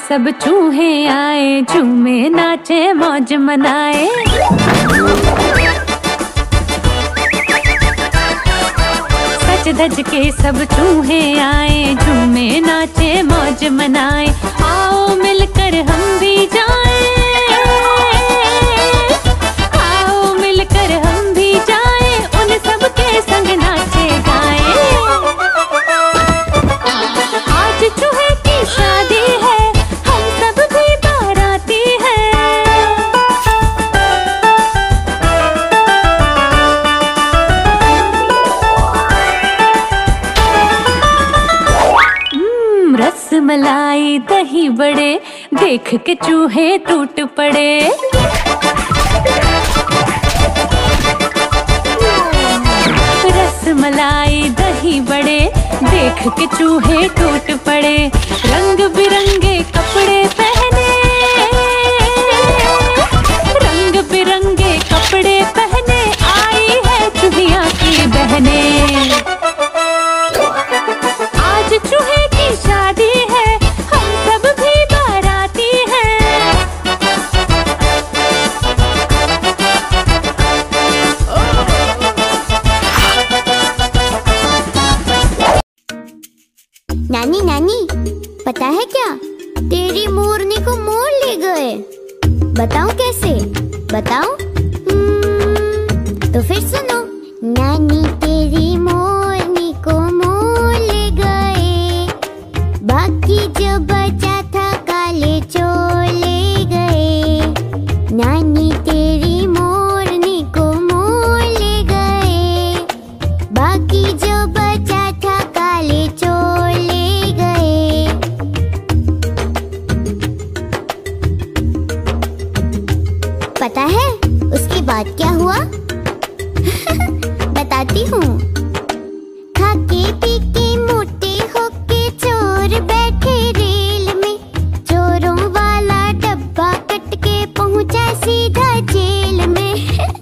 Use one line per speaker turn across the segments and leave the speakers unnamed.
सब चूहे आए, झूमे नाचे मौज मनाए। सच धज के सब चूहे आए, झूमे नाचे मौज मनाए। आओ मिलकर हम भी जाएं, आओ मिलकर हम भी जाएं, उन सब के संग नाचे गाएं। आज चूहे की शादी है, हम सब भी बाराती हैं। रसमलाई दही बड़े, देख के चूहे टूट पड़े। रसमलाई दही बड़े, देख के चूहे टूट पड़े। रंग बिरंगे कपड़े पहने, रंग बिरंगे कपड़े पहने, आई है चूहिया की बहनें। आज चूहे की शादी है, हम सब भी बाराती हैं।
नानी नानी, पता है क्या, तेरी मोरनी को मोर ले गए। बताओ कैसे, बताओ। तो फिर सुनो। नानी तेरी मोरनी को मोर ले गए, बाकी जो बचा था काले चोर ले गए। नानी तेरी मोरनी को मोर ले गए, बाकी जो बचा था काले चोर ले गए। पता है उसके बाद क्या हुआ? बताती हूँ। खाके पी के मोटे होके चोर बैठे रेल में, चोरों वाला डब्बा कट के पहुँचा सीधा जेल में।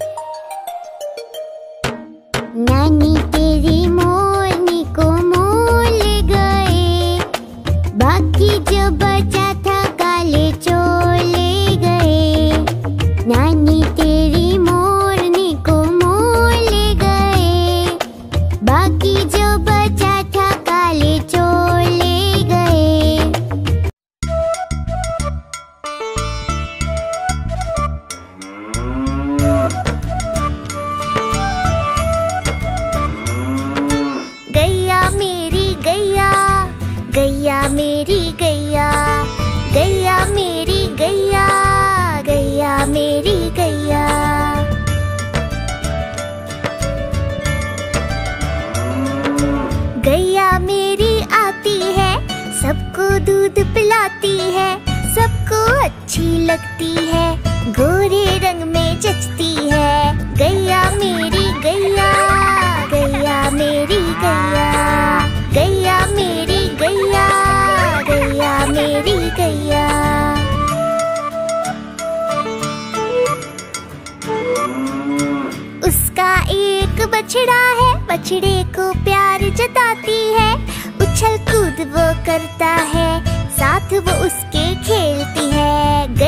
नानी तेरी मोरनी को मोर ले गए, बाकी जो बचा था काले चोर ले गए। नानी तेरी मोरनी को मोर ले गए, बाकी जो बचा था काले चोर ले गए। गैया मेरी गैया, गैया मेरी गैया, गैया मेरी गैया, गैया मेरी गैया। गैया मेरी आती है, सबको दूध पिलाती है, सबको अच्छी लगती है, गोरे रंग में जचती है। गैया मेरी गैया, गैया मेरी गैया, गैया मेरी गैया, गैया मेरी गैया। उसका एक बछड़ा है, बछड़े को प्यार जताती है, उछल कूद वो करता है, साथ वो उसके खेलती है।